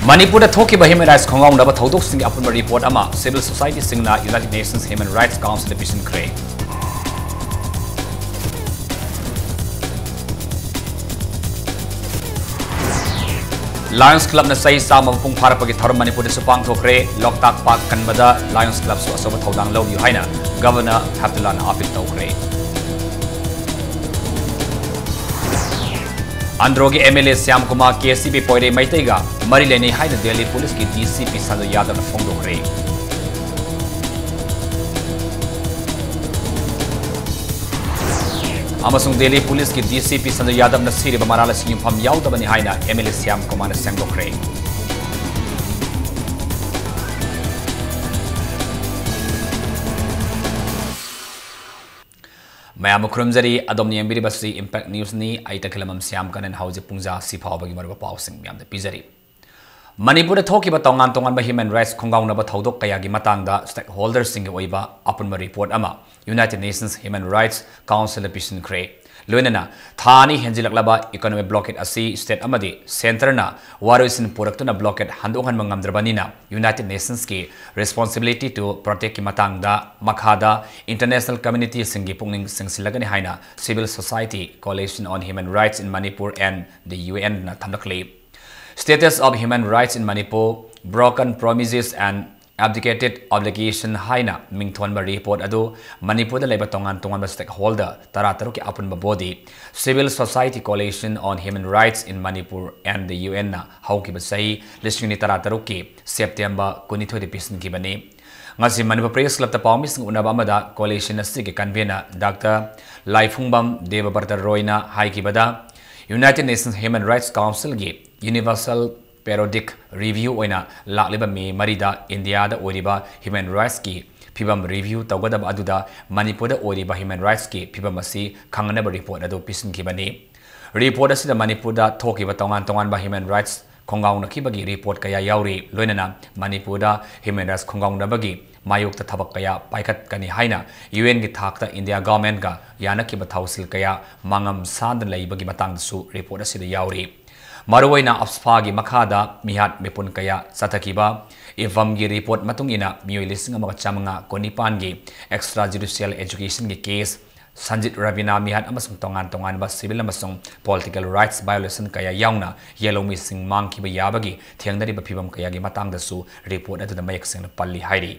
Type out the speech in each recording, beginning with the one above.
Manipur da thoki ba human rights khongau na ba thodok sing apun report ama civil society singna United Nations Human Rights Council division kre Lions Club na sai sa mapung para pagi tharum Manipur da supang thokre Loktak Park kanbada Lions Club su asoba thodang lo yu haina Governor Abdullah na apil tokre Androgi MLA Syam Kumar KCB poire maitaiga mari leni haina Delhi Police ki DCP Sanjay Yadav na phongdokre Amasung Delhi Police ki DCP Sanjay Yadav na siri ba marala sing pham yaudabani haina MLA Syam Kumar na sengdokre Mayam Krumzari Adom Niambiri Basi Impact News ni Aita Kilamam Siam Kan and House Pungza Sipa Bagi Marba Pausing Yam the Pizari. Manipur talki ba tongan tongan ba human rights khongau na ba thodok kaya gi matangda stakeholders sing oiba apun ma report ama United Nations Human Rights Council episode kre loinana thani henjilaklaba economic blockade asi state amadi center na waroisin product na blockade handongan mangamdrabanina United Nations ki responsibility to protect ki matangda makhada international community singi pungning singsilagani haina civil society coalition on human rights in Manipur and the UN na thamdakle Status of human rights in Manipur, broken promises and abdicated obligation haina mingthon ba report adu Manipur da leba tongan tongan ba stakeholder tarataru ki apun ba body civil society coalition on human rights in Manipur and the UN na hauki ba sai listing ni tarataru ki September 2020 pisin ki bani ngasi Manipur Press Club ta pawmis unaba amada coalition asi ki convener Dr. Laifungbam Devabarta Royna hai ki bada United Nations Human Rights Council gi Universal Periodic Review oina lakliba me marida India da oriba human rights ki phibam review tawgada aduda Manipur da oriba human rights ki phibam asi khangnaba report adu pisin ki bani report asida Manipur da thoki ba tongan ba human rights khongau na ki bagi report kaya yauri loinana Manipur da human rights khongau na bagi mayok ta thabak kaya paikat kani haina UN gi thakta India government ga yana ki ba thausil kaya mangam san lai bagi matang su report asida yauri Maruwaina Apspa gi makhada mihat mipun kaya satakiba evam gi report matungina miyoi lising ama chamanga konipan gi extrajudicial education gi case Sanjit Ravina mihat amasung tongan ba civil amasung political rights violation kaya yauna yellow missing mang ki ba yabagi thiangdari ba phibam kaya gi matang da su report adu da mayak sing palli hairi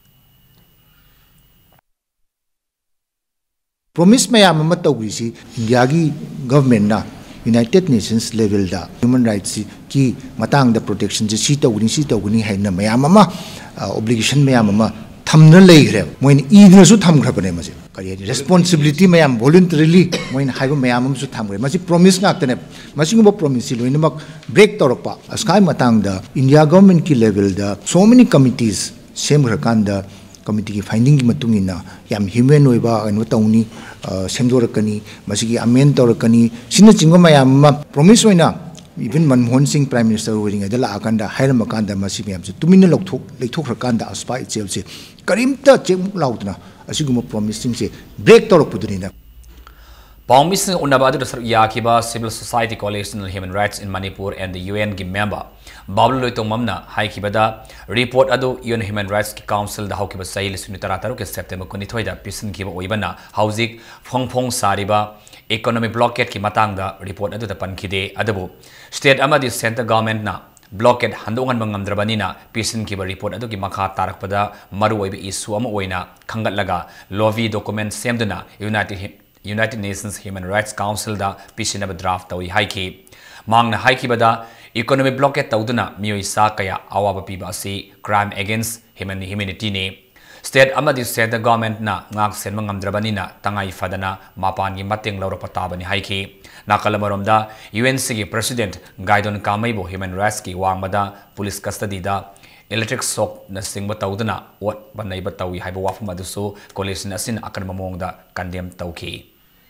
Promise mayam ama tawisi India gi government na United Nations level da human rights ki matang da protection ji si tawuni haina mayam ama obligation mayam ama thamna leire moin idna su thamkhra bane mase kari responsibility mayam voluntarily moin haiba mayam su thamgre masi promise ngak tane masi ngo promise loina mak break torpa askai matang da India government ki level da so many committees same rakanda committee ki finding ki matungina yam human oiba anu tawni semdorakani masigi amen torakani sina chingo mayam promise oina even Manmohan Singh Prime Minister wearing adala akanda hairam akanda masi mayam se tumina lekthok rakanda aspa itself se karimta chemuk laudna asiguma promising se break torok pudunina Pawmis unabadu dasar yakiba civil society coalition on human rights in Manipur and the UN gi member Bablu Loitong Mamna haikibada report adu UN Human Rights Council da haukiba sai lisuni tarataru ke September 2020 da pisin kiba oibana hauzik phongphong sariba economic blockade ki matang da report adu da pankide adabu state amadi center government na blockade handongan mangamdrabani na pisin kiba report adu ki makha tarakpada maru oibe issue ama oina khangatlaga lovi document semduna United Nations Human Rights Council da pisinaba draft tawi haiki mangna haiki bada economic blockade tawduna miyoi sa kaya awaba piba asi crime against humanity ne state amadi center government na ngak senma ngamdrabani na tangai fadana mapan gi mateng laura patabani haiki nakalamaromda UNC gi president Gaidon Kamaibo human rights ki wangmada police custody da electric shock na singba tawduna wat banai ba tawi haiba wafum adusu coalition asin akan mamongda condemn tawki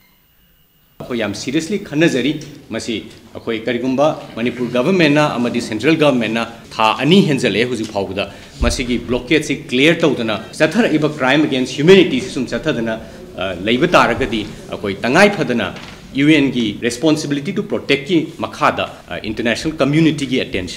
I am seriously khanajari masi akoi karigumba Manipur government na amadi central government na tha ani henjale huji phawda masi gi blockade si clear tawdana sathar iba crime against humanity sum sathadana leiba taragadi akoi tangai phadana UN gi responsibility to protect ki makhada international community gi attention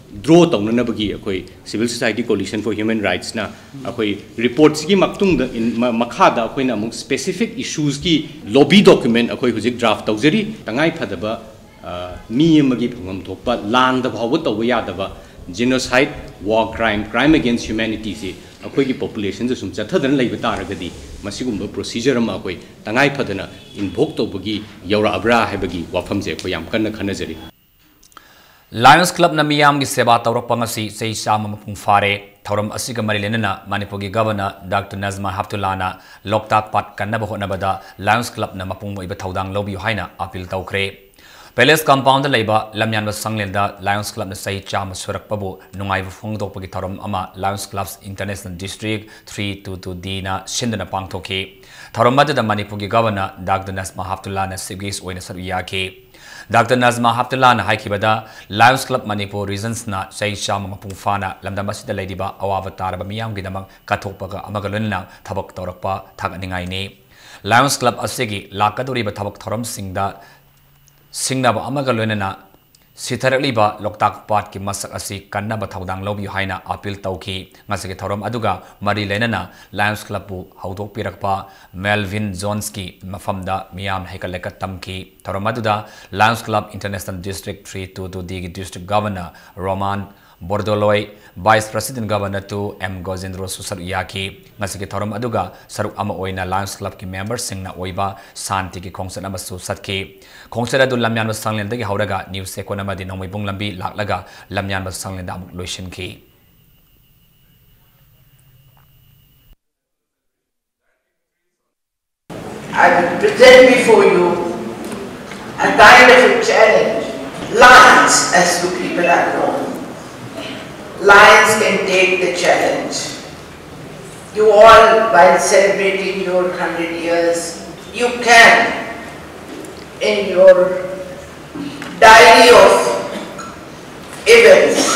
draw तौननबगी अखोई civil society coalition for human rights ना अखोई reports की मक्तुंग मखादा अखोइना अमुक specific issues की लॉबी डॉक्यूमेंट अखोई हुजिक ड्राफ्ट तौजरी तंगाई फदबा मी अमगी फंगम थोपा लांद भाव तौब यादबा genocide war crime against humanity से अखोई की पॉपुलेशन से सुम चथदन लेब तारगदी मसिगुम्बा प्रोसीजर अमा अखोई तंगाई फदना इन्वोक तौबगी यौराब्रा हैबगी वाफमजे अखोई याम कन्ना खनजरी लायंस क्लब न मियाम की सेवा तौरपंगसी चई चाम मपुंग फारे थौरम असिग मरी लेनना मणिपुर की गवर्नर डॉक्टर नजमा हफ्तुल्लाना लोकताक पाट कन्नब होनबदा लायंस क्लब न मपुंग ओइब थौदांग लौबियु हाइना अपील तौखरे पैलेस कंपाउंड लेबा लमयान संगलेंदा लायंस क्लब न सही चाम सुरकपबु नुंगाइब फोंगदोपगी थौरम अमा Lions clubs international district 322D ना सिंदना पांगथोखे थौरम मदद मणिपुर की गवर्नर डॉक्टर नजमा हफ्तुल्लाना सिगीस ओइना सरुयाखे डॉक्टर नजमा हफ्तुल्लाना हाइकिबदा लायंस क्लब मणिपुर रीजन्स ना चई चाम मपुंग फाना लमदम असिदा लेदिबा अवाब तारब मियाम गिदमक कथोपगा अमग लोनना थबक तौरपा थागनिंगाइने लायंस क्लब असिगी लाकदोरिबा थबक थौरम सिंगदा सिंगनाब अमग लोनना सिथरलीबा लोकताक पाट की मसक असी कन्नब थौदांग लौबियु हाइना अपील तौखी ngasiगी थौरम अदुगा मरी लेनना लायंस क्लब बु हौदोक पिरकपा मेलविन जोन्स की मफमदा मियाम हेकलेक तमकी थौरम अदुदा Lions Club International district 322D की district governor Roman Bordoloi vice president governor two M Gojendro सुसर याकी ngasiगी थौरम अदुगा सरुक अमा ओइना लायंस क्लब की मेंबर्स सिंगना ओइबा शांति की खोंसत अमसु सतकी खोंसत अदु लमयान संगलेंदगी हौरगा न्यूज सेकोन अमदि नोंमैबुंग लंबी लाक्लगा लमयान संगलेंदा अमुक लोइसिनकी I will present before you a kind of a challenge. Lions, as you people are known. Lions can take the challenge. You all, while celebrating your 100 years, you can, in your diary of events,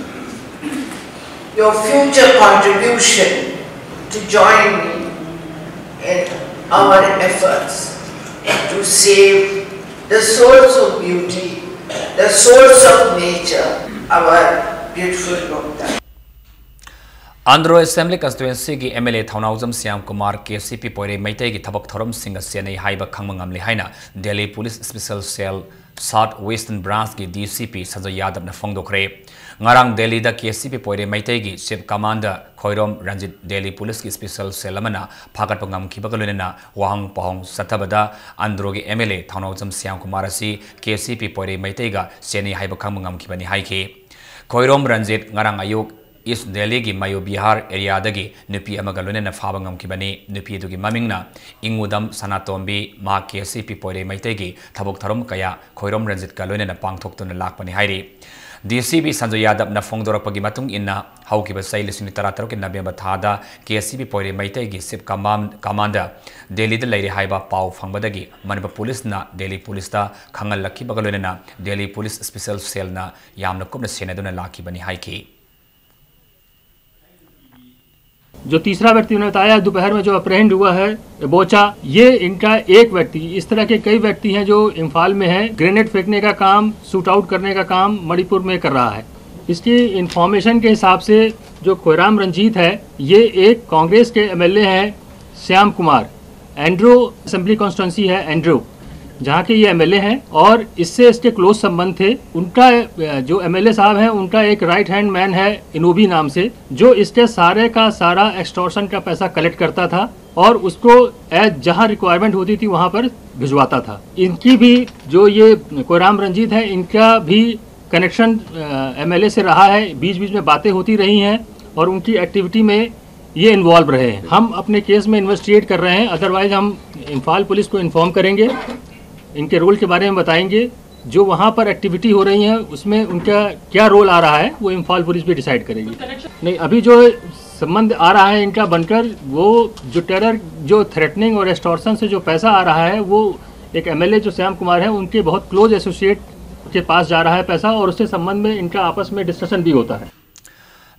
your future contribution to join me in our efforts to save the source of beauty, the source of nature, our beautiful Lokta. Andhra Assembly Constituency की MLA Thounaojam Shyam Kumar KCP पोरे मैतै की थबक थौरम सिंग सेनै हाइबा खंगम ngamli हाइना Delhi police special cell south western branch की DCP संजय यादव ने फोंदोखरे ngarang दिल्ली दा KCP पोरे मैतै की chief commander Khoirom Ranjit Delhi police की स्पेशल सेल अमना फागत पंगम खिबगलोनेना वाहंग पहंग सथबदा आंध्र की MLA थौनाउजम श्याम कुमार असि KCP पोरे मैतै गा सेनै हाइबा खंगम ngamखिबनि हाइखे खोइरोम Ranjit ngarang ayuk East Delhi की मायो बिहार एरिया दगी नुपी अमगा लोनेना फाबा ngamखिबनि नुपी दुगी ममिंगना इंगुदम सनातोंबी मा KCP पोरे मैतैगी थबक थरम कया खोइरोम रंजित का लोनेना पांगथोक्तुना लाकपनि हाइरि DCP संजय यादव न फोंगदोरपगी मतुंग इन्ना हौकिबा सै लिसिंग तरातरो के नबेम्बर थादा KCP पोरे मैतैगी सिप कमांडर दिल्ली द लेरि हाइबा पाउ फंगबदगी मणिपुर पुलिस ना दिल्ली पुलिस दा खंगल लखिबगा लोनेना दिल्ली पुलिस स्पेशल सेल ना यामना कुमना सेनेदुना लाखिबनि हाइखि जो तीसरा व्यक्ति उन्होंने बताया दोपहर में जो अप्रहेंड हुआ है बोचा, ये इनका एक व्यक्ति, इस तरह के कई व्यक्ति हैं जो इम्फाल में हैं। ग्रेनेड फेंकने का काम, शूट आउट करने का काम मणिपुर में कर रहा है। इसकी इंफॉर्मेशन के हिसाब से जो खोइराम रंजीत है, ये एक कांग्रेस के MLA हैं श्याम कुमार, एंड्रो असेंबली कॉन्स्टिट्यूंसी है एंड्रो, जहाँ के ये MLA हैं और इससे इसके क्लोज संबंध थे। उनका जो MLA साहब हैं, उनका एक राइट हैंड मैन है इनोबी नाम से, जो इसके सारे का सारा एक्सटॉर्शन का पैसा कलेक्ट करता था और उसको जहाँ रिक्वायरमेंट होती थी वहाँ पर भिजवाता था। इनकी भी जो ये खोइराम रंजीत है, इनका भी कनेक्शन MLA से रहा है, बीच बीच में बातें होती रही हैं और उनकी एक्टिविटी में ये इन्वॉल्व रहे हैं। हम अपने केस में इन्वेस्टिगेट कर रहे हैं, अदरवाइज हम इम्फाल पुलिस को इन्फॉर्म करेंगे, इनके रोल के बारे में बताएंगे। जो वहाँ पर एक्टिविटी हो रही है उसमें उनका क्या रोल आ रहा है वो इम्फाल पुलिस भी डिसाइड करेगी। नहीं, अभी जो संबंध आ रहा है इनका बनकर, वो जो टेरर, जो थ्रेटनिंग और एक्सटॉर्शन से जो पैसा आ रहा है, वो एक MLA जो श्याम कुमार है उनके बहुत क्लोज एसोसिएट के पास जा रहा है पैसा और उसके संबंध में इनका आपस में डिस्कशन भी होता है।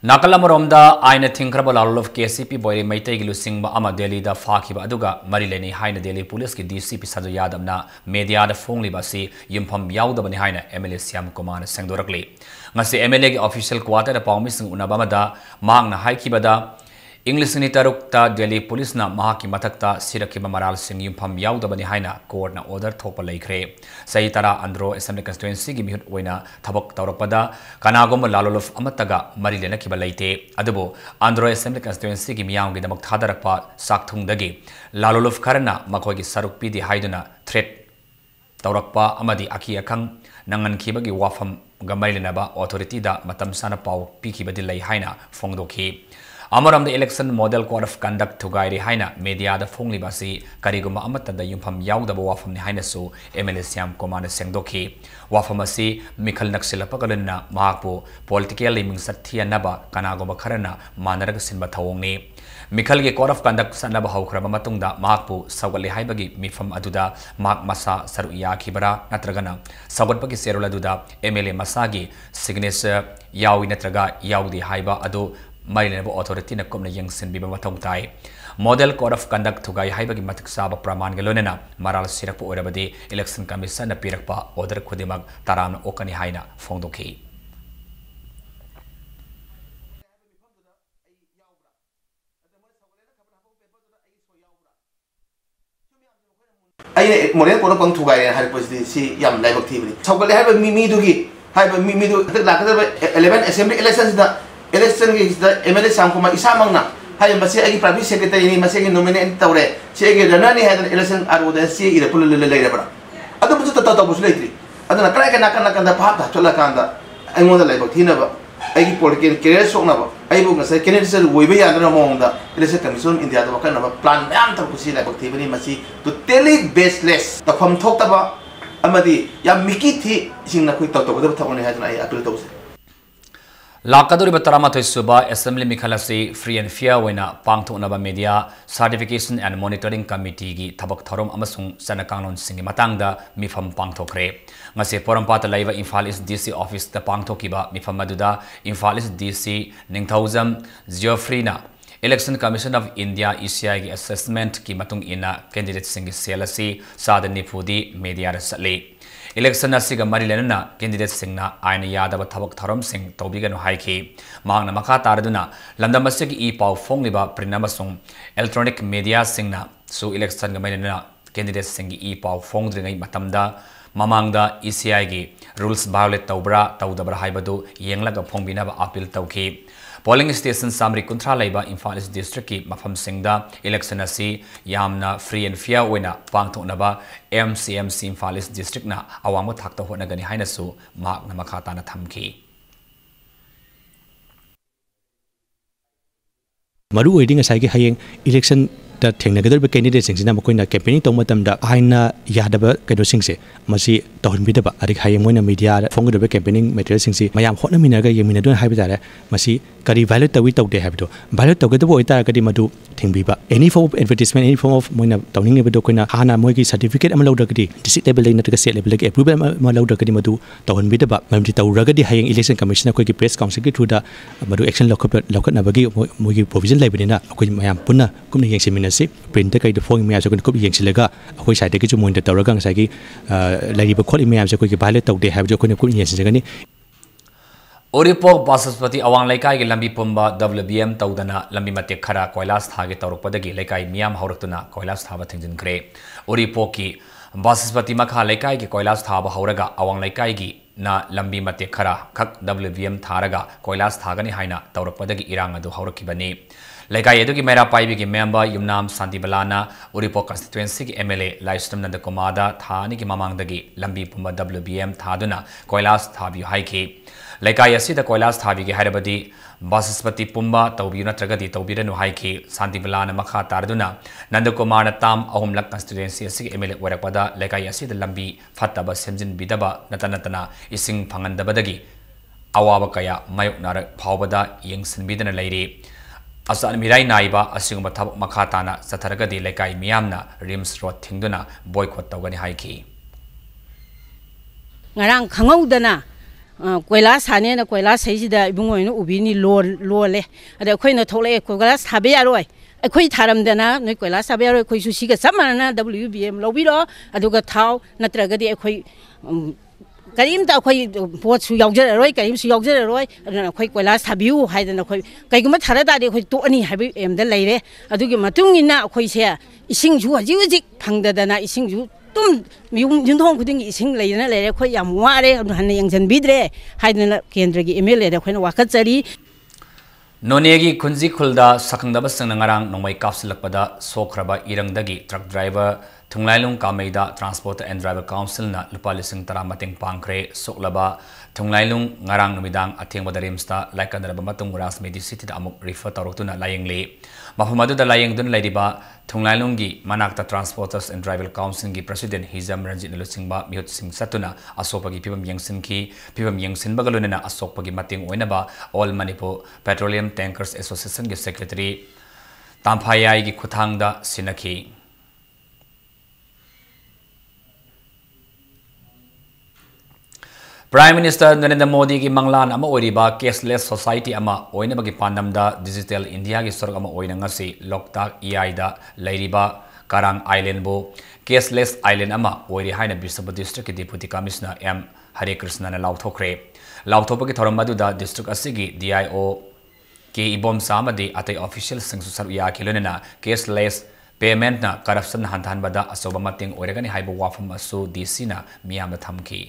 Nakalamoromda aina thinkraba lalolof KCP boyri maitai gi lusingba ama Delhi da fakhiba aduga marileni haina Delhi police ki DCP Sadu Yadamna media da fongliba si yumpham yaudabani haina MLA Syam Kumar sengdorakli ngasi MLA gi official quarter da pawmi sing unabamada mangna haikibada English ni tarukta Delhi police na mahaki matakta sirakiba maral sing yumpham yaudabani haina court na order thopa laikre sayitara andro assembly constituency gi mihut oina thabak tawrapada kanagom lalolof amataga marilena kiba laite adubo andro assembly constituency gi miyang gi damak thadarakpa sakthungdagi lalolof karna makoi gi saruk pidi haiduna threat tawrakpa amadi aki akhang nangan khibagi wafam gamarilena ba authority da matam sana paw pikibadi lai haina fongdokhi Amaram the election model code of conduct to guide haina media the phongli basi kariguma amata da yumpham yauda ba wafam ni haina su MLA Syam Kumar sengdokhi wafam asi mikhal naksila pakalna mahakpo political liming sathia naba kanagoma kharana manarag sinba thawongni mikhal ge code of conduct sanaba haukraba matungda mahakpo sawgali haibagi mifam aduda mak masa saru yakhibara natragana sawgatpagi serula duda MLA masagi signature yawi natraga yaudi haiba adu Marinabo authority na komna yang sin biba matong tai model code of conduct thugai haibagi matik saba praman galonena maral sirakpa orabadi election commission na pirakpa order khudimak taram okani haina fongdokhi ai model code of conduct thugai hai positive si yam laibak thibri chawgale hai mi dugi hai mi du la ka 11 assembly elections da election ki MLA Syam Kumar isa mangna hai masi agi private secretary ni masi agi nominate tawre si agi rana ni hai election aro da si ira pul le le bara adu busu ta ta busu leitri aduna krai ka nakan da phata chola kanda ai mo da lai bak thina ba agi political career sokna ba ai bu ngasai candidate ser woibe ya na mo da election commission India da kan na plan mayam ta kusi lai bak thibani masi totally baseless ta pham thok ta ba amadi ya miki thi singna khoi taw da thawani hai na ai appeal tawse Lakaduri Bataramatoi Suba Assembly Mikhalasi Free and Fair Wena Pangthok Naba Media Certification and Monitoring Committee gi Thabak Thorom amasung Sanakanglon Singi Matangda Mifam Pangthokre ngase Porampata Laiva Imphal East DC Office da Pangthokiba Mifam Maduda Imphal East DC Ningthausam Geoffrey-na Election Commission of India ECI gi assessment ki matung ina candidate singi selasi sadani phudi media rasale election asiga marilena candidate singna aina yadaba thabak tharom sing tobiganu haiki mangna makha taraduna landam asigi e paw fongliba prinamasung electronic media singna su election gamaina candidate singi e paw fongdringai matamda mamangda ECI gi rules violate tawbra tawdabra haibadu yenglaga fongbinaba appeal tawki polling station samri kuntra laiba Imphal East district ki mafam singda election asi yamna free and fair wena pangthoknaba MCMC Imphal East district na awangma thakta honagani haina su mak na makha na thamki maru oiding asai gi hayeng election da thengnagadar candidate singina makoina campaigning tong matamda aina yadaba kaido singse masi tawhunbidaba adik hayeng moina media phongdobe campaigning material singsi mayam hotna minaga yemina don haibidare masi kari violate tawi tawde habdo violate tawgedabo oita kadi madu thingbiba any form of advertisement any form of moina tawning nebedo koina hana moigi certificate am lawda kadi district level leina taga state level ke approval ma lawda kadi madu tawhunbidaba mamdi tawragadi hayeng election commission ko gi press council ki through da madu action lokatna bagi moigi provision laibina ko mayam punna kumni yengsimina si print kai de phone me aso ko yengsilaga akoi side ki chu moin da tawraga ngai gi lariba kholi me aso ko gi violate tawde habjo ko ne ko yengsigani Oripok Basaspati Awang Laikai gi lambi pumba WBM tawdana lambi mate khara koilas thage tawrokpadagi laikai miyam hauratuna koilas thaba thingjin kre Oripok ki Basaspati makha laikai gi koilas thaba hauraga Awang Laikai gi na lambi mate khara khak WBM tharaga koilas thagani haina tawrokpadagi irang adu haurakibani Laikai edu ki mera paibi ki member Yumnam Santibalana Oripok constituency ki MLA Laistam Nandakumada thani ki mamangdagi lambi pumba WBM thaduna koilas thabi haiki Laikai asida koilas thabi gi harabadi Basaspati pumba tawbi natragadi tawbiranu haiki Santibalana makha tarduna Nandakumana tam ahumlak constituency asigi MLA warakpada Laikai asida lambi fattaba semjin bidaba natanatana ising phangandabadagi awaba kaya mayok narak phawbada yengsin bidana lairi Asan mirai naiba asing bathabak makhatana satharagadi laikai miyamna rims road thingduna boycott tawgani haiki ngarang khangaudana कोयला साने ना कोयला सही दा इबुंगोय no उबिनी लोले अदे खोइना थोले कोयला साबे यारोय अखोई थारमदना नोय कोयला साबे यारोय खोइ सुसिगा समाना WBM लौबिरो अदुगा थाव नत्रगदि अखोई करीमता अखोई पोतसु यावजररोय करीमसु यावजररोय अदना अखोई कोयला साबिउ हाइदना अखोई कैगुमा थारदादि अखोई तोअनी हाबि एमदा लैरे अदुगी मतुंगिना अखोइसे इसिंजु हजि हजि फंगदना इसिंजु तुम युंथों खुदिंग इसिंग लेना लेरे अखोई याम वारे हन्ने यंजनबिद्रे हाइदना केंद्रगी MLA दा अखोइना वाखतजरी नोनेगी खुंजी खुलदा सखंगदब संगनांग नोंमै कापसिलकपदा सोखरबा इरंगदगी ट्रक ड्राइवर थुंगलाइलुंग कामेदा ट्रांसपोर्ट एंड ड्राइवर काउंसिल ना लुपा लिसिंग तरा Matang पांखरे सोखलबा थुंगलाइलुंग ngarang numidang athengba darimsta laikanraba matung rasmedi city da amuk refer tarotuna layengli mafamadu da layeng dun laidiba thunglailing gi manakta transporters and driver council gi president hizam ranjit lusingba mihut sing satuna asopa gi pibam yangsin ki pibam yangsin bagalunena asopa gi mating oinaba all manipur petroleum tankers association gi secretary tamphayai gi khuthang da sinakhi Prime Minister Narendra Modi ki manglan ama oiriba cashless society ama oina bagi pandamda digital India ki sorok ama oina ngasi loktak EI da lairiba Karang Island bo cashless island ama oiri haina Bisapa district ki deputy commissioner M Hare Krishna na lauthokre lauthopa ki thoram madu da district asigi DIO ki ibom samadi atai official sing susar ya kilonena cashless payment na corruption hantan bada asoba mating oiragani haiba wafam asu DC na miyam thamki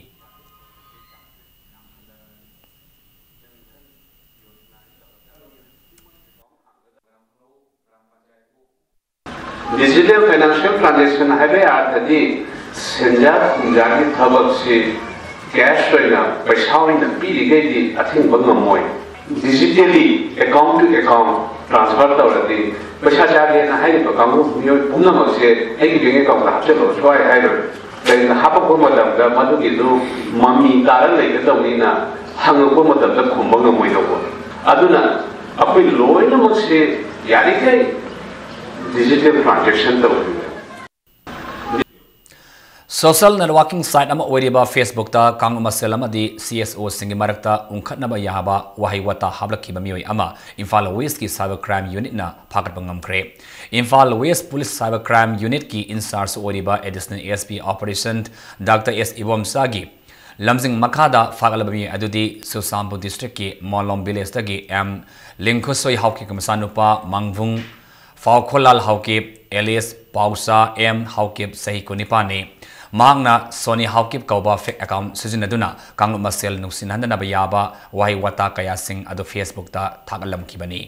Digital financial transaction have a Senja Punjabi Tabakshi cash right now, in the PDG, I think one digitally account to account transfer already. Bashajari and I have a account, Punamo said, any being of the try either. Then the Hapakomadam, the Madugidu, Mummy, Tara, like the Wina, Hangakomadam, the Kumbanga Moyo. Aduna, up in low in the Moshe, Yarike. Digital transaction Social networking site ama oiriba Facebook ta kanguma selama di CSO singi marakta ungkhatnaba yahaba wahiwata hablakiba mioi ama Imphal West ki cyber crime unit na phakat bangamkre Imphal West police cyber crime unit ki in-charge oiriba additional ASP operation Dr. S Ibom Sagi lamjing makhada fagalabami adudi Susambu district ki Molom village tagi M Lingkhosoi hauki kamsanupa mangvung Faukholal Haukip, Elias Pausa M Haukip Sahi Kunipani, Magna Sony Haukip Kauba fake account Sujinaduna, Kang Masel Nusinanda Bayaba, Wahi Wata Kaya Sing Ado Facebook ta Tagalam Kibani.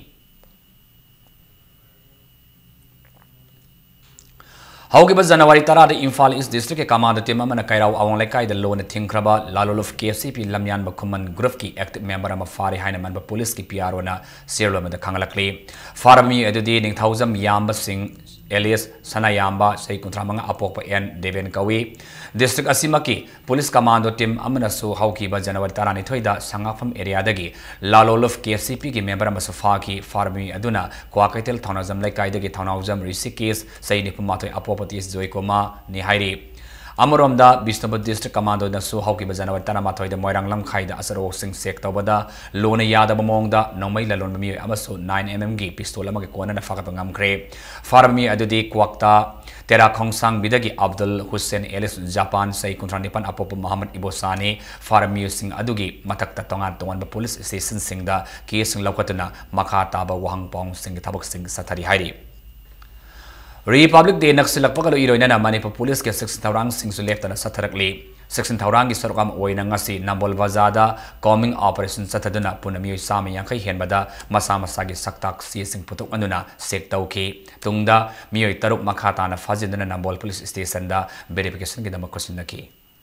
However, January Tara the Imphal East District Commander Timamana Kairao Awanglekai the Lone Tinkraba, Lalolof KFCP Lamyan Bakuman Grufki active member of Fari Hinaman Police ki Piarona, Sirlom the Kangalakli, Farami Edudi Ning Thousand Yamba Singh, Elias Sanayamba, Say Kuntramanga Apopa and Deven Kawi, District Asimaki, Police Commando Tim Amanasu Hauki by January Tarani Toida, Sangafam area dagi, Lalolof KFCP ki member of Sofaki, Farmi Aduna, Kwakatel Tonazam Lekaidagi Tonazam Risikis, Say Nipumato Apopa Zoikoma Nihairi Amoromda Bishnabad District Commando Nasu Hoki Bazana Tanamato the Moirang Lam Kaida Asaro Sing Sector Bada Lona Yada Bamonda Nomai Lalon Mi Amaso 9mm Pistola Makona Fakapangam Kre Farmi Adudi Kwakta Tera Kongsang Bidagi Abdul Hussein Elis Japan Say Kuntranipan Apopo Muhammad Ibosani Farmi Sing Adugi Matakta Tongan Tongan Police Station Sing the Case Lokatuna Makata Wang Pong Sing Tabak Sing Satari Hairi Republic Day Naksilak Pakalo Iroina Manipur Police ke 6,000 sings left and Satarakli. 6,000 is Sorokam Oinangasi, Nambol Vazada, Coming Operation Sataduna, Punami Sami Yankai Henbada, Masamasagi Saktak, Seasing Putuk Anuna, Sektauki, Tungda, Mio Taruk Makata, and Fazidana Nambol Police Station, da verification Gidamakosinaki.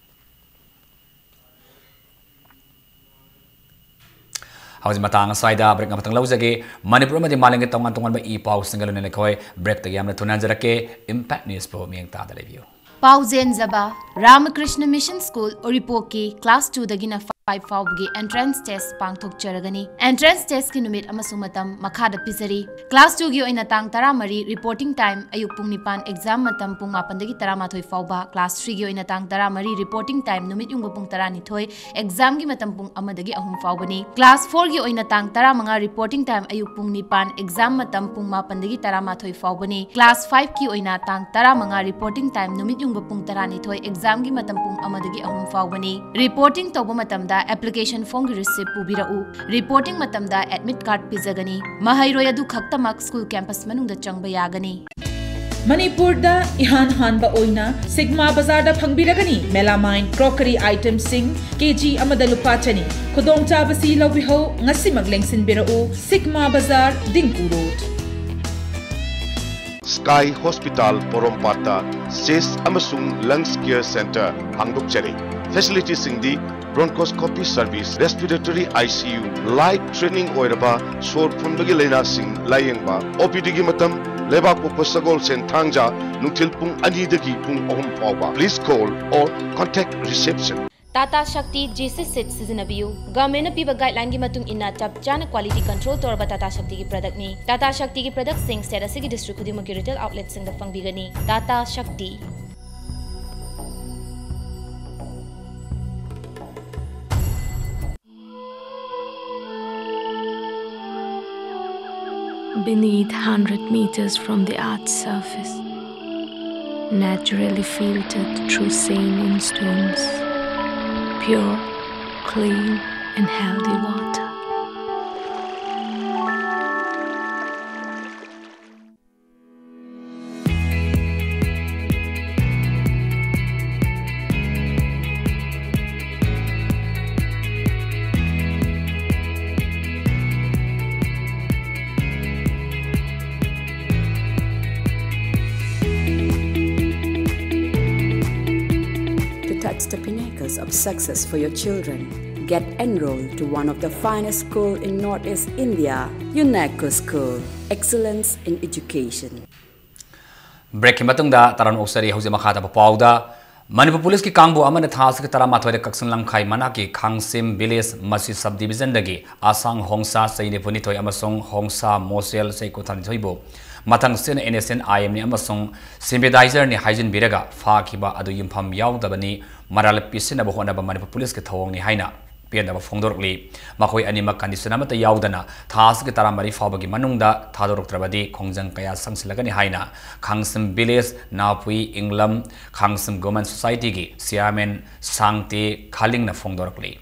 How's Matang Saida, break up Lauzage, Manipur di Maling Tongan Tongan by E. Pau Single in the Koi, break the Yamna Tunanzarake, Impact News for me and Tada review. Pau Zenzaba. Ramakrishna Mission School Oripoki Class 2 dagina 5 fawgi entrance test pangthok charagani. Entrance test ki numit amasung matam makhada pisari. Class 2 gi oina tang taramari reporting time ayuk pung nipan exam matam pung mapan dagi taramathoi fawba. Class 3 gi oina tang taramari reporting time numit yung pung tarani thoi exam gi matam pung amadagi ahum fawbani. Class 4 gi oina tang taramanga reporting time ayuk pung nipan exam matam pung mapan dagi taramathoi fawbani. Class 5 ki oina tang taramanga reporting time numit yung pung tarani thoi exam gi matam pung amadagi ahum fawbani. Reporting tawba matam da application form gi receipt pubirau. Reporting matam da admit card pizagani. Mahairoi adu khaktamak school campus manung da changba yagani. Manipur da ihan hanba oina Sigma Bazaar da phangbiragani melamine crockery items sing kg amada lupa chani khudong chabasi lobiho ngasi maglengsin birau Sigma Bazaar Dingku Road. Sky Hospital Porompata SIS amasung Lungs Care Center hangdokchari. Facilities singdi bronchoscopy service, respiratory ICU, light training oiraba sor phunbagi leina sing layengba OPD gi matam leba ko sagol sen thangja nutil pung ani dagi pung ahum pawba. Please call or contact reception. Tata Shakti JC Set Sizinabiu. Government piba guideline gi matung inna chap chana quality control torba Tata Shakti gi product ni. Tata Shakti gi product sing set asigi district khudi maki retail outlet sing da fangbigani. Tata Shakti. Beneath 100 meters from the Earth's surface, naturally filtered through saline stones, pure, clean and healthy water. The pinnacles of success for your children. Get enrolled to one of the finest schools in Northeast India, UNESCO School. Excellence in Education. Break matungda taran oksari hauze makhata pawda Manipur Police ki kangbu amana thas ki tara mathwai kaksan lamkhai mana ki khangsim village masi subdivision dagi asang hongsa saine puni thoi amasong hongsa mosel sei ko thani thoibo matang sen NSN IM ni amasong sympathizer ni hygiene biraga fa khiba adu yimpham yaudabani maral pisina bo hona ba Manipur Police ki thawong ni haina pianda ba phongdorli makhoi anima condition amata yaudana thas ki tara mari fawbagi manungda thadorok trabadi khongjang kaya sangsilagani haina khangsim village napui inglam khangsim government society gi chairman sangte khaling na phongdorli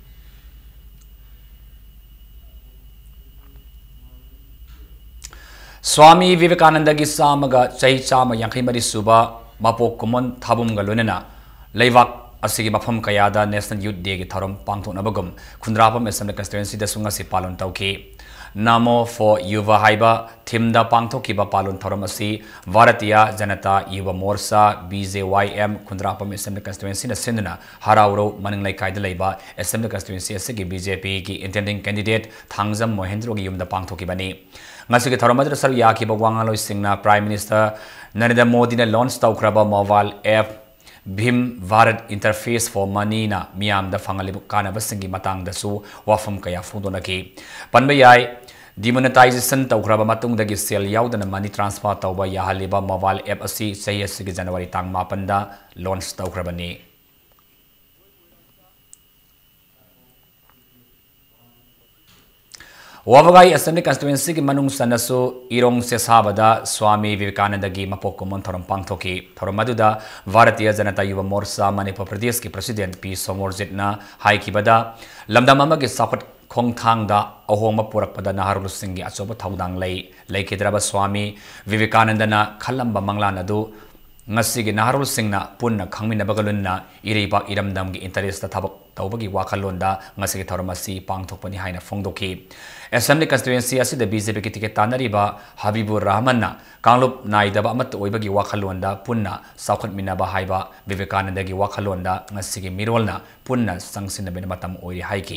Swami Vivekananda gi samaga chai chama yankai mari suba mapok kumon thabum galunena leivak asigi mafam kayada National Youth Day gi tharom pangthoknabagum khundrapam assembly constituency da sunga si palon tauki Namo for Yuva haiba thimda pangthokiba palon tharom asi Bharatiya Janata Yuva Morcha BJYM khundrapam assembly constituency na sindna harauro maninglai kaida leiba assembly constituency asigi BJP gi intending candidate Thangjam Mohendro gi yumda pangthokibani ngasigi tharomadra sar yaki bagwangaloi singna Prime Minister Narendra Modi na launch taukraba mobile app Bhim Bharat Interface for Money na miyam da fangali kana basingi matang da su wafam kaya fundo naki panbayai demonetization taukraba matung dagi sel yaudana money transfer tauba yahaliba mobile app asi sahi asigi January tang mapanda launch taukraba ni Wavagai Assembly Constituency ki manung sanasu irong sesabada Swami Vivekananda gi mapokumon thorom pangthoki thoromaduda Bharatiya Janata Yuva Morcha Manipur Pradesh ki President P Somorjit na haikibada lamdam amagi sapat khongthang da ahoma purakpada naharul singh gi achoba thaudang leikidraba Swami Vivekananda na khalamba manglan adu ngasi gi naharul singh na punna khangmina bagalunna iriba iramdam gi interest thabak tawbagi wakhalonda ngasi gi thoromasi pangthokpani haina phongdoki Assembly constituency asi the BJP ki ticket tanariba Habibur Rahman na Kanglup naidaba amat oibagi wakhalonda punna saukhat minaba haiba Vivekananda gi wakhalonda ngasi gi mirolna punna sangsinna ben matam oiri haiki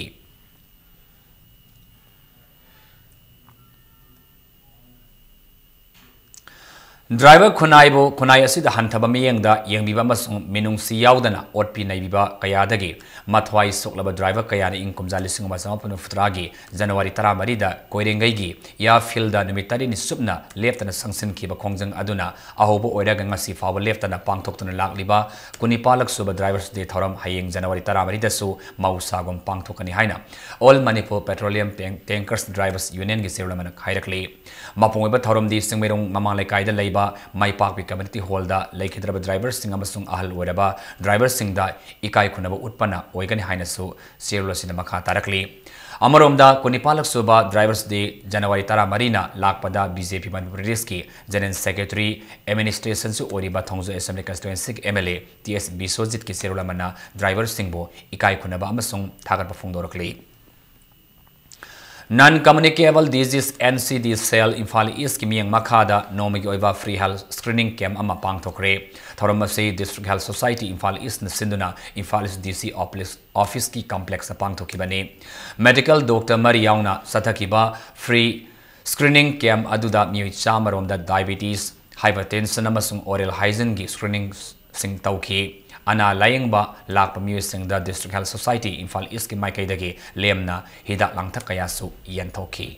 Driver Kunai Asida Hantaba Mianga, Yang Bibamas Minungsi Yaudana, Otpi Naibiba, Kayadagi, Matwai Soklaba driver Kayani Inkumza Lising Masapan of Fragi, January Taramarida, Koirengagi, Ya Filda, Nimitari Subna, left and a Sangsin Kiba Kongjang Aduna, Ahobo Oregangasi Fawa left and a Pangtok and Lak Liba, Kunipalak Suba drivers de Toram Haying January Taramarida Su, Mausagum Pangtokani Haina. All Manipur Petroleum Tankers Drivers Union Giseraman Hairakli. Mapunga Toram di Singmerung Mamalekaida Lab. Mai Park Community Hall da Laikhidraba drivers sing amasung ahal oiraba drivers sing da ikai khunaba utpana oigani hainasu serial cinema kha tarakli Amaromda Kunipalak Suba drivers de January Tara Marina Lakpada BJP Manipuri ki General Secretary Administration su oriba Thongzo Assembly Constituency MLA TS Bisojit ki serial mana drivers singbo ikai khunaba amasung thagat pafungdorakli Non-communicable disease NCD cell Imphal East ki miyang makhada nomigi oiba free health screening camp ama pangthokre thoramase District Health Society Imphal East na sinduna Imphal East DC office ki complex na pangthokibani medical doctor Mariyauna sathakiba free screening camp aduda mioi chamaromda diabetes hypertension amasung oral hygiene gi screening sing tawki Ana layangba lakpa musing the District Health Society Imphal East ki maikaidagi lemna hidak langta kayasu yantoki.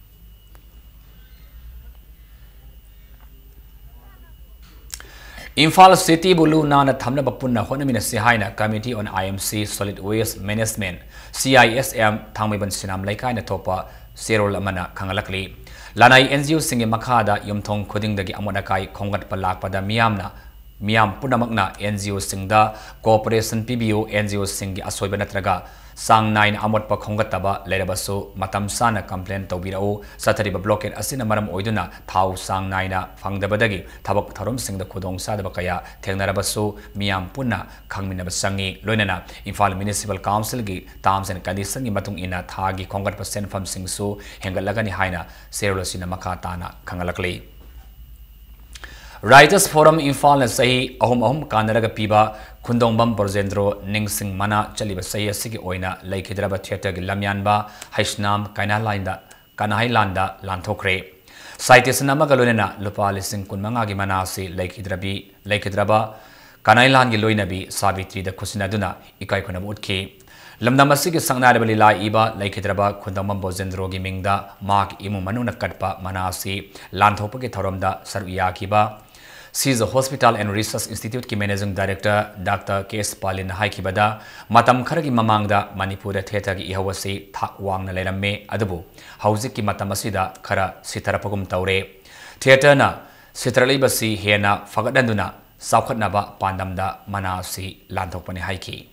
Imphal City Bulu Nana Thamna Bapunna Honamina Sihaina Committee on IMC Solid Waste Management CISM Thangmiban Sinam Laikai Topa Serol Amana Kangalakli Lanai NGO Singi Makada Yumthong Kuding Dagi Amodakai Kongat Palakpada Miyamna Miam Punamakna NGO Singda Cooperation PBO NGO Singi Asoibanatraga Sang 9 Amot Pa Kongataba Lerabaso Matam Sana complaint Tobirao Satariba blockade Asina Maram Oiduna Tau Sang 9 Fangdabadagi Tabak Tarum Singda Kudong Sadabakaya Tenarabaso Miam Puna Kangminabasangi Loinana Imphal Municipal Council Gi Terms and Conditions Matung Ina Thagi Kongat Percent from Singsu Hengalagani Haina Serolosina Makatana Kangalakli Writers Forum Imphal na sahi ahum kanaraga piba Kundongbam Borjendro Ningsing Mana Chaliba sahi asigi oina Laikhidraba Theatre gi lamyanba Haishnam Kanailanda Lanthokre Citation amaga loinena lupa lising kunmanga gi manasi Laikhidraba Kanailan gi loinabi Savitri da Kusinaduna ikai kunab utki Lamdamasi ki sangnarabali la iba Laikhidraba Kundongbam Borjendro gi mingda Mark imu manuna katpa manasi Lanthopa ki thoromda sarviya kiba She's a Hospital and Research Institute ki Managing Director Dr. K.S. Palin Haikibada Matam Kharagi Mamangda Manipur Theatre ki ihawasi thak wangna leiramme adubu hauzik ki matam asida khara sitarapagum taure theatre na sitaralibasi hena fagadanduna saukhatnaba pandamda manasi lanthokpani haiki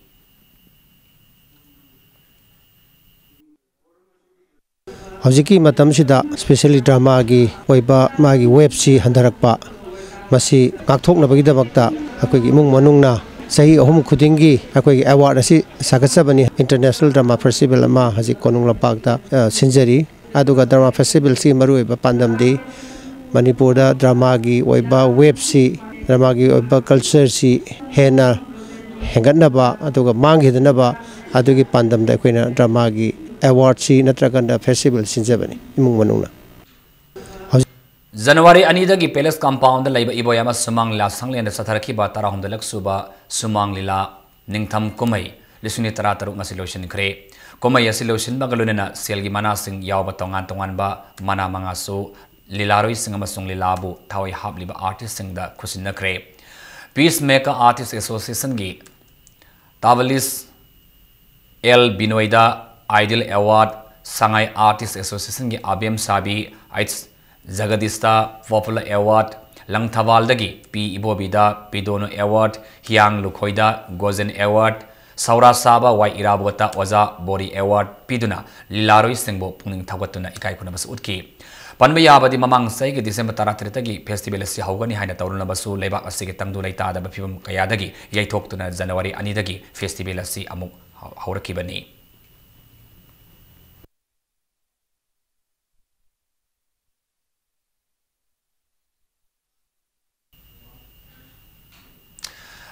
Haujiki matam sida specially drama gi oiba magi web si handarakpa Masi ngakthok na bagi dabakta akoi imung manungna sahi ahum khudingi akoi award asi sagasabani International Drama Festival ama haji konung lapakta sinjari aduga drama festival si maru eba pandam de Manipur da drama gi oiba web si drama gi oiba culture si hena hengatnaba aduga manghidnaba adugi pandam da koina drama gi award si natraganda festival sinjabani imung manungna January Anidagi Palace Compound Laiba Iboyama Sumang La Sangli and the Sataraki Batara Hom the Laksuba Sumang Lila Ningtam Kumai Lisuni Tarataru Masiloshin Kre Kumai Asiloshin Bagalunena Selgi Manasing Yaubatongan Tonganba Mana Mangaso Lilaroi Singamasung Lilabu Tawi Habliba Artist Sing the Kusina Kre Peacemaker Artist Association Gi Tavalis El Binoida Ideal Award Sangai Artist Association Gi Abim Sabi It's Zagadista Popular Award Langthawaldagi P Ibobida Pidono Award Hiang Lukhoida Gozen Award Saura Saba Wai Irabota Oza Bori Award Piduna Lilaroi Singbo Puning Tawatuna Ikai Kunabas Utki Panmayabadi Mamang Saigi December Taratritagi Festival Si Haugani Haina Taurunabasu Leba Asigi Tangdu Laita the Bapim Kayadagi Yaitoktuna January Anidagi Festival Si Amuk Haurakibani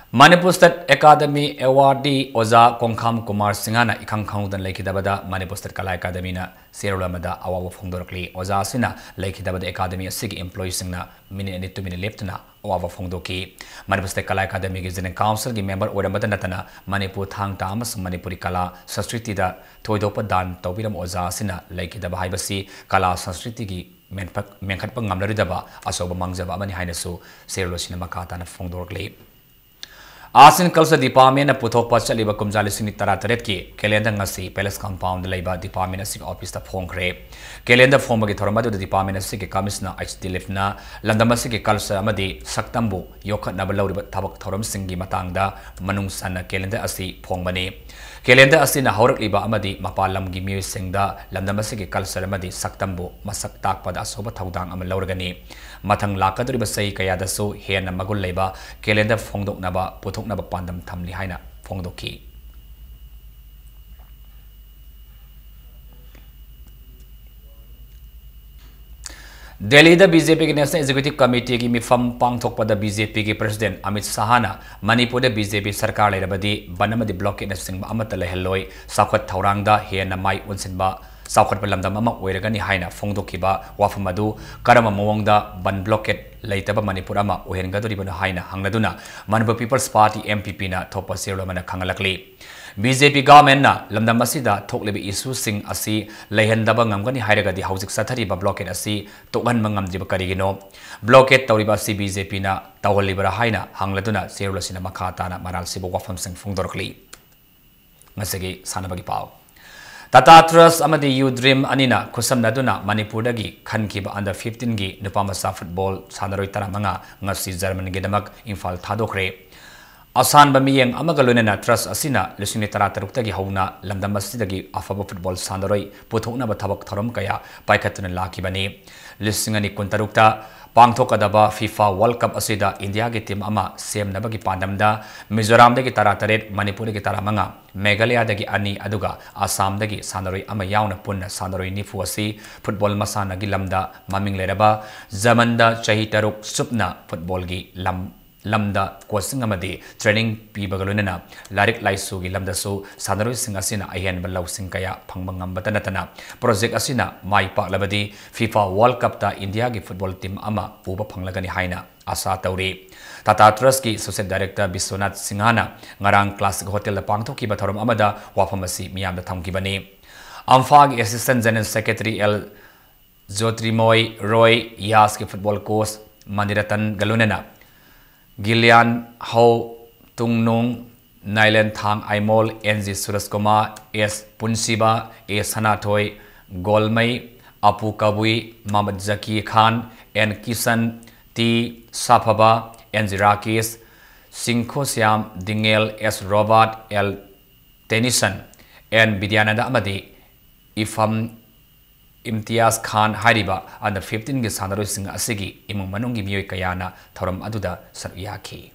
Manipur State Academy Awardee Oza Kongkham Kumar Singhana ikang khangdan lekhidabada Manipur State Kala Academy na serulamada awawa phongdorkli Oza sina lekhidabada Academy asigi employees singna minute to minute leptuna awawa phongdoki Manipur State Kala Academy gi General Council gi member oramada natana Manipur thang ta amas Manipuri Kala Sanskriti da thoidopa dan tawbiram Oza sina lekhidaba haibasi Kala Sanskriti gi menkhat pangamlaridaba asoba mangjaba amani hainasu serulo sina makata na phongdorkli Asin Culture Department puthok pa chaliba kumjali sini tarataret ki calendar ngasi Palace Compound leiba department asik office ta phongkre calendar form gi thormadu department asik commissioner HD Lifna landamasi ki culture amadi saktambu yokhat nabalawriba thabak thoram singi matangda manung sana calendar asi phongbani calendar asina haurakliba amadi mapalam gi mi singda landamasi ki culture amadi saktambu masak takpada asoba thaudang am lawrgani mathang lakadriba sei kayadasu hena magul leiba calendar phongdok naba puthok naba pandam thamli haina phongdoki Delhi the BJP National Executive Committee ki mifam pangthok pada BJP ki President Amit Sahana Manipur the BJP sarkar leirabadi banamadi blockade na singba amata leheloi sakhat thaurangda hena mai unsinba South Palamdam ama oiragani haina phongdokiba wafamadu karama mawangda ban blockade leitaba Manipur ama ohengadoribana haina hangladuna Manipur People's Party MPP na thopa seromana khangalakli BJP government na lamdam asida thoklebi issue sing asi leihandaba ngamgani hairagadi haujik sathariba blockade asi tokhan mangamjiba karigino blockade tawriba asi BJP na tawalibara haina hangladuna serolasina makhata na maral sibo wafam sing phongdorkli ngasegi sanabagi pau Tata Trust amadi You Dream anina kusam naduna Manipur dagi khankiba under 15 gi nupamasa football sanaroi taramanga ngasi German gi damak Imphal thadokre asan bamiyeng amagalunena trust asina lisini tarataruk tagi hauna lamdam asidagi afaba football sanaroi puthokna ba thabak tharam kaya paikhatuna lakibani lisingani kuntarukta pangthokadaba FIFA World Cup asida India gi team ama semnabagi pandamda Mizoram dagi tarataret Manipur dagi taramanga Meghalaya dagi ani aduga Assam dagi sanaroi ama yauna punna sanaroi nifu asi football masana gi lamda maming leraba zamanda chahi taruk supna football gi lamda coaching amadi training pibagalunena larik laisu gi lamda su sanaroi singasina ahen balau singkaya phangbangam batanatana project asina mai paklabadi FIFA World Cup ta India gi football team ama uba phanglagani haina asa tauri Tata Trust ki Associate Director Biswanath Singhana ngarang Classic Hotel da pangthoki batharom amada wafamasi miyamda thamkibani Amphag Assistant General Secretary L Jotrimoy Roy Yas ki football coach Maniratan Galunena Gillian Ho Tungnung Nailen Thang Aimol NG Suraskoma S Punsiba S Hanatoy Golmai Apu Kabui Mamad Zaki Khan N Kisan T Sapaba N Zirakis Singko Siam Dingel S Robert L Tennyson N Bidyananda Amadi Ifam Imtiaz Khan Hariba under 15 gi sanaroi sing asigi imung manungi miyoi kayana thoram aduda saruyaki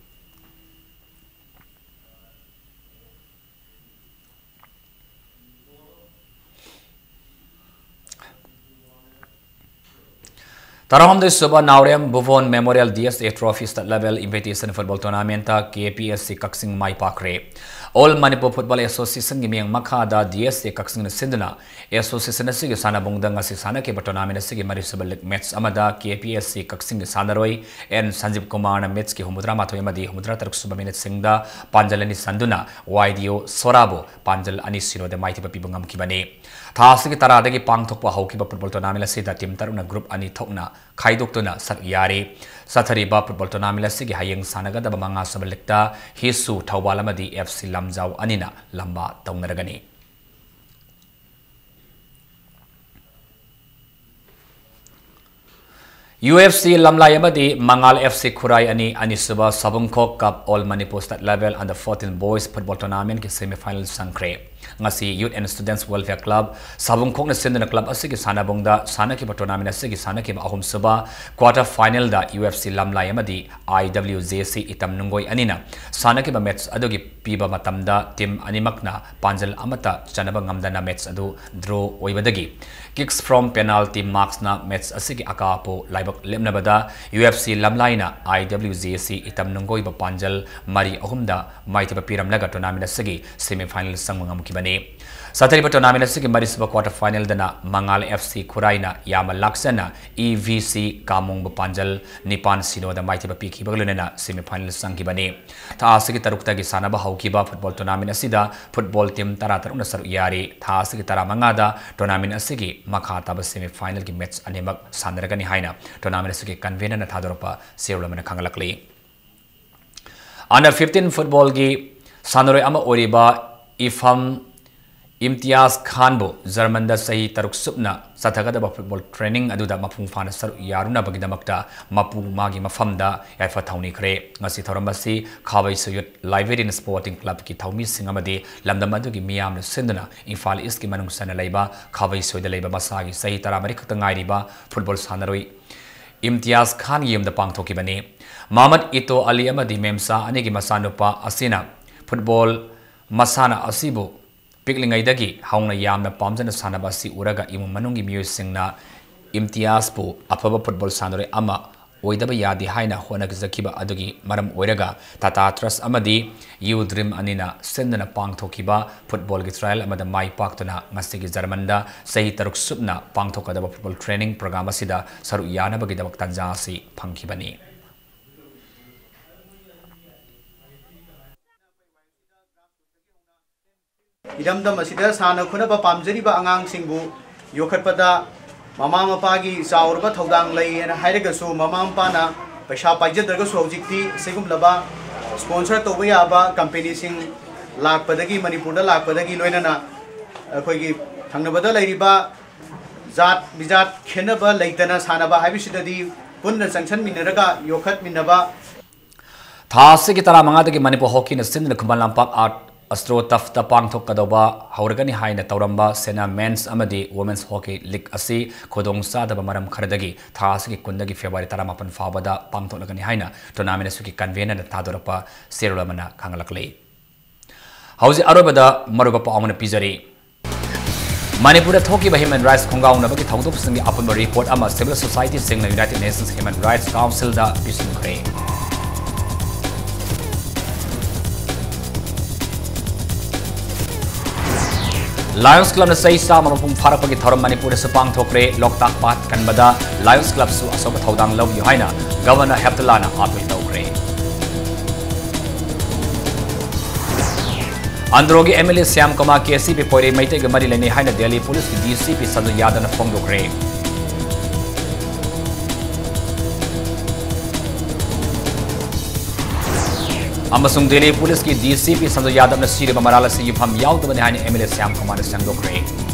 Taraham Suba Naurem Buvon Memorial DSA Trophy State Level Invitation Football Tournament KPSC Kaksing Mai Pakre All Manipur Football Association Giming Makada DSA Kaksing Sindana Association Sigi Sana Bungdang Asisana Kepa Tournament Sigi Marisabalik Match Amada KPSC Kaksing Sanaroi and Sanjib Kumar Metski Humudra Matoyamadi Humudra Taruk Suba Minute Singda Panjalani Sanduna YDO Sorabo Panjal Anisino the Mighty Pibungam Kibane Thasiki Taradagi Pangtokpa Hokiba Football Tournament Sida Tim Taruna Group Ani Tokna Kaidoktuna Sakyari Sathariba Football Tournament Sigi Hayang Sanaga the Bamanga Sabalekta Hisu Taubalamadi FC Lamzau Anina Lamba Taunaragani UFC Lamlayamadi Mangal FC Kurai Ani Anisuba Sabungkok Cup All Manipur State Level under 14 Boys Football Tournament ki semi-final Sankre ngasi Youth and Students Welfare Club sabung khokna sendana club asigi sanabongda sanaki tournament asigi sanaki ahum suba quarter final da UFC lamlai amadi IWJC itam nungoi anina sanaki match adogi piba matamda team animakna panjal amata chanaba ngamdana match adu draw oibadagi kicks from penalty marks na match asigi akapo laibak lemnabada UFC lamlaina IWJC itam nungoi ba panjal mari ahumda maitiba piramlaga tournament asigi semi final sangmangam kibani satari tournament asigi mari suba quarter final dana Mangal FC Khuraina yama laksana EVC kamung ba panjal nipan sino da maitiba piki baglunena semi final sangkibani tha asigi tarukta gi sanaba haukiba football tournament asida football team tarataruna saru yari tha asigi taramanga da tournament asigi makha taba semi final ki match anemak sandaragani haina tournament asigi convener na thadoropa serulamana khangalakli under 15 football gi sanaroi ama oriba ifam Imtiaz Khan bo German da sahi taruk subna sathagada football training aduda mapung fana saru yaruna bagidamakta mapu magi mafamda yafa thauni khre ngasi thorambasi khawai suyut library and sporting club ki thaumi singamadi lamdam adugi miyam na senduna Imphal East ki manung sana leiba khawai soida leiba masagi sahi taramari khakta ngairiba football sanaroi Imtiaz Khan yem da pangthoki bani Mohammad Ito Ali amadi memsa anigi masanupa asina football masana asibu Piklingai dagi hauna yamna pamjana sanaba si uraga imu manungi miyosingna Imtiaz pu afaba football sanore ama oidaba yadi haina hona gizakiba adugi maram oiraga Tata Trust amadi You Dream anina sendana pangthokiba football gi trial amada mai paktuna ngasigi Germanda sahi taruk subna pangthokadaba football training program asida saru yana bagi dabak tanjasi phangkibani Idamdam asida sana khunaba pamjariba angang singbu yokhatpada mama mapagi chaurba thodang lai ena hairagasu mama mapana paisa paijadragasu hojikti segumlaba sponsor toba yaba company sing lakpadagi Manipurda lakpadagi loinana akhoi thangnabada lairiba jat bijat khenaba leitana sanaba habisidadi punna sanction minaraga yokhat minaba thase ki tara manga dagi Manipur hockey na sindna khumban lampak art Astro Tafta Pangthok Kadoba Hauragani Haina Tauramba Sena Men's Amadi Women's Hockey League Asi Kodong Sada Maram Kardagi Thasiki Kundagi February Taramapan Fabada Pangtolagani Haina Tournament Suki Convener Tadorapa Serulamana Kangalakli Hausi Arabada Maruba Pamana Pizari Manipur Hockey by Human Rights Konga Nabaki Tautup Singi Upon report Ama Civil Society Sing the United Nations Human Rights Council da Bismukre Lions Club na say sa mapung farapagi thoram Manipur sa pangthokre Loktak Pat kanbada Lions Club su asoba thodang law yuhaina Governor Heptalana apil tawkre Androgi MLA Syam Kama KCP poire maite gamari lene haina Delhi Police ki DCP Sandu Yadana phongdokre Amasung Delhi Police ki DCP Sandu Yadav na siri ba marala si yufam yaw to bani haina MLA Syam Kama na sangdokre